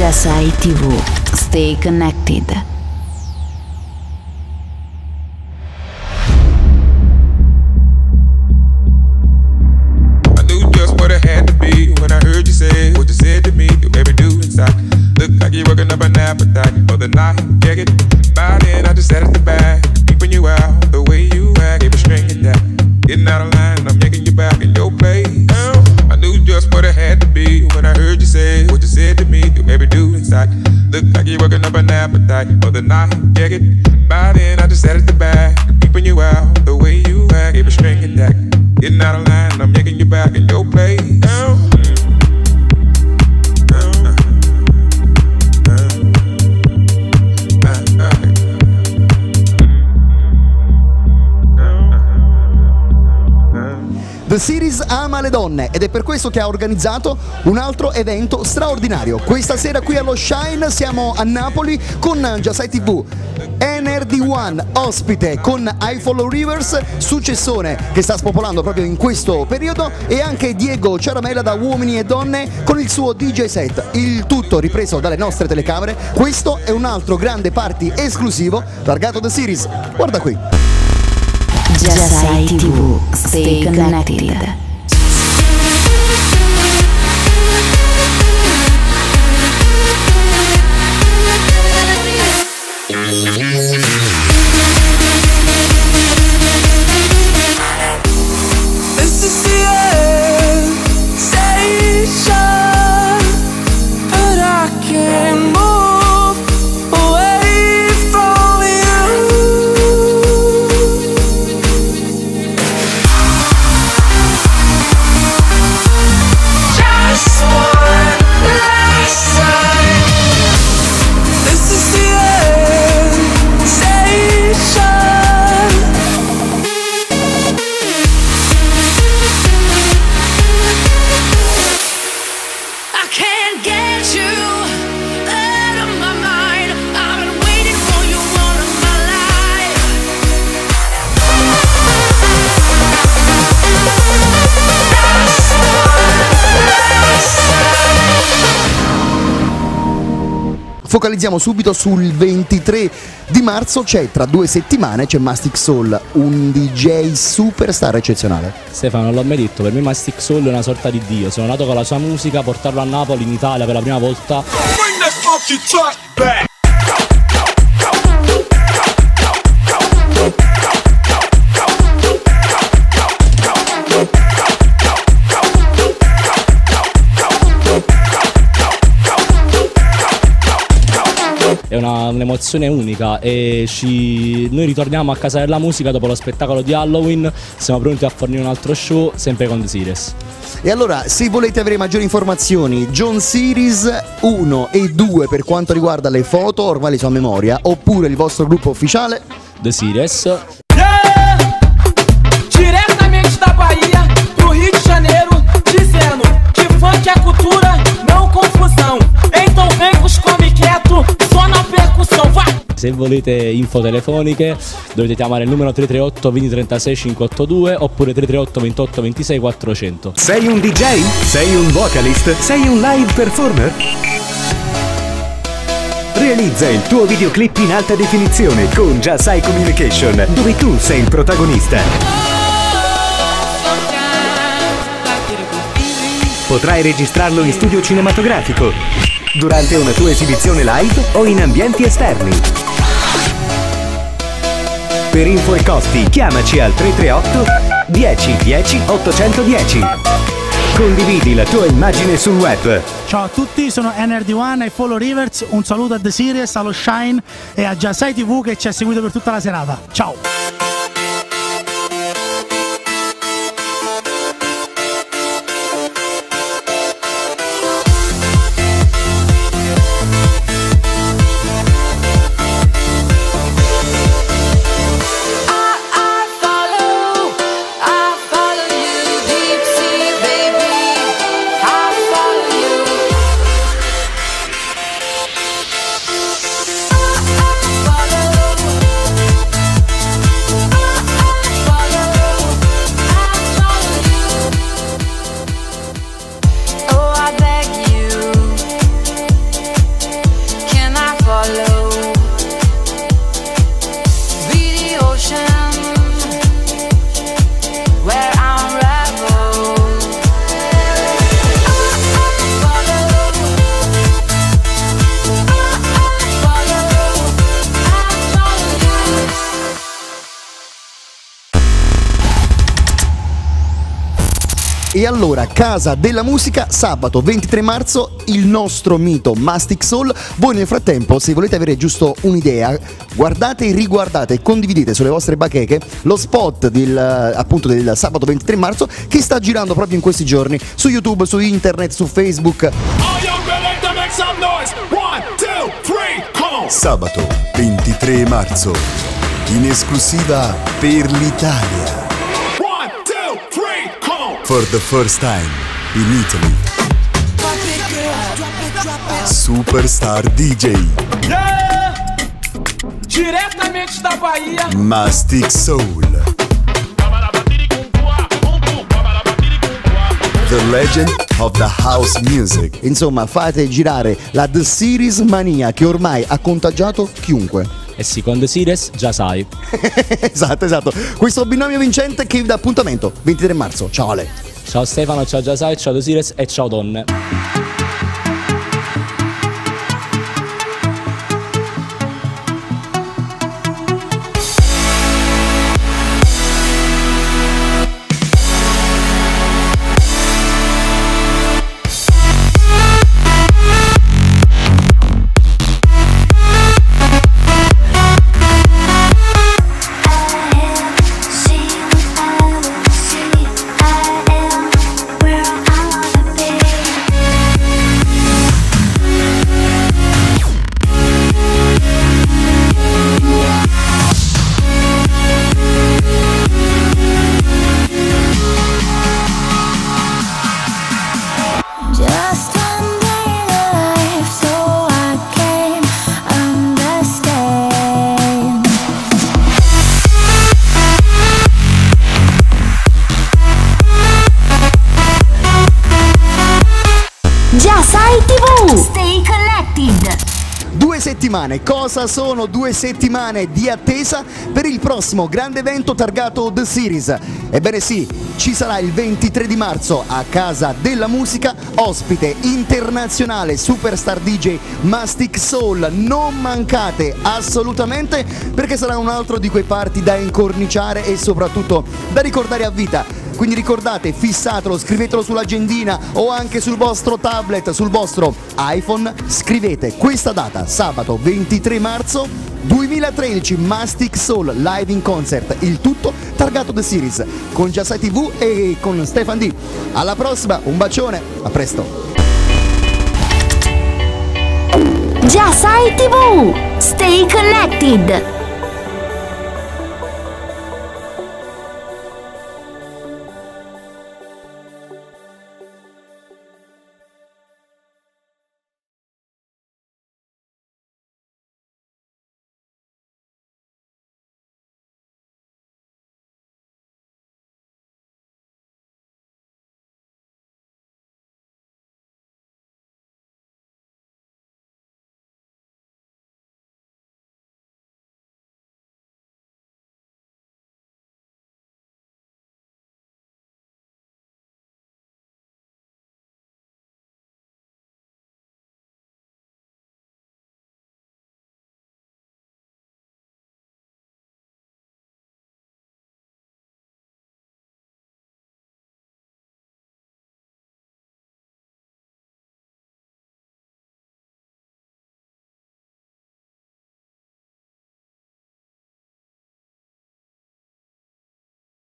Già Sai TV. Stay connected. When I heard you say what you said to me, you made me do inside. Look like you're working up an appetite for the night. Check it. By then I just sat at the back, keeping you out the way you act, gave a string at that. Getting out of line and I'm yanking you back in your place. I knew just what it had to be when I heard you say what you said to me, you made me do inside. Look like you're working up an appetite for the night. Check it. By then I just sat at the back, keeping you out the way you act, gave a string at that. Getting out of line and I'm yanking you back in your place. The Series ama le donne ed è per questo che ha organizzato un altro evento straordinario. Questa sera qui allo Shine siamo a Napoli con Già Sai TV. NRD1 ospite con I Follow Rivers, successone che sta spopolando proprio in questo periodo, e anche Diego Ciaramella da Uomini e Donne con il suo DJ set. Il tutto ripreso dalle nostre telecamere. Questo è un altro grande party esclusivo targato The Series. Guarda qui. Già Sai TV. Stay connected. This is the end station, but I can't move away from you. Just one last time. This is the end station. I can't get you out of my mind. I've been waiting for you all of my life. Focalizziamo subito sul 23 di marzo, c'è tra 2 settimane, c'è Mastic Soul, un DJ superstar eccezionale. Stefano, non l'ho mai detto, per me Mastic Soul è una sorta di dio. Sono nato con la sua musica, portarlo a Napoli, in Italia per la prima volta. Bring that funky track back. È un'emozione unica e noi ritorniamo a casa della musica dopo lo spettacolo di Halloween. Siamo pronti a fornire un altro show, sempre con The Series. E allora, se volete avere maggiori informazioni, John Series 1 e 2 per quanto riguarda le foto, ormai le so a memoria, oppure il vostro gruppo ufficiale The Series. Yeah! Diretamente da Bahia pro Rio de Janeiro, dizendo que funk é cultura, não confusão. Então vem com os come quieto, só na percussão, vai! Se volete info telefoniche dovete chiamare il numero 338 2036 582 oppure 338 28 26 400. Sei un DJ? Sei un vocalist? Sei un live performer? Realizza il tuo videoclip in alta definizione con Già Sai Communication, dove tu sei il protagonista. Potrai registrarlo in studio cinematografico, durante una tua esibizione live o in ambienti esterni. Per info e costi chiamaci al 338 10 10 810. Condividi la tua immagine sul web. Ciao a tutti, sono NRD1 e Follow Rivers. Un saluto a The Series, allo Shine e a Già Sai TV che ci ha seguito per tutta la serata. Ciao! E allora, Casa della Musica, sabato 23 marzo, il nostro mito Mastic Soul. Voi nel frattempo, se volete avere giusto un'idea, guardate, riguardate e condividete sulle vostre bacheche lo spot appunto del sabato 23 marzo che sta girando proprio in questi giorni su YouTube, su internet, su Facebook. Sabato 23 marzo, in esclusiva per l'Italia. For the first time in Italy. Superstar DJ. Diretamente da Bahia. Mastic Soul. The legend of the house music. Insomma, fate girare la The Series mania che ormai ha contagiato chiunque. E sì, con The Series già sai. Esatto. Questo binomio vincente che vi dà appuntamento 23 marzo. Ciao Ale. Ciao Stefano, ciao già sai, ciao The Series e ciao donne. Stay connected. 2 settimane, cosa sono 2 settimane di attesa per il prossimo grande evento targato The Series? Ebbene sì, ci sarà il 23 di marzo a Casa della Musica, ospite internazionale Superstar DJ Mastic Soul. Non mancate assolutamente, perché sarà un altro di quei party da incorniciare e soprattutto da ricordare a vita. Quindi ricordate, fissatelo, scrivetelo sull'agendina o anche sul vostro tablet, sul vostro iPhone. Scrivete questa data, sabato 23 marzo 2013, Mastic Soul live in concert, il tutto targato The Series con Giasai TV e con Stefan D. Alla prossima, un bacione, a presto. Giasai TV, stay connected.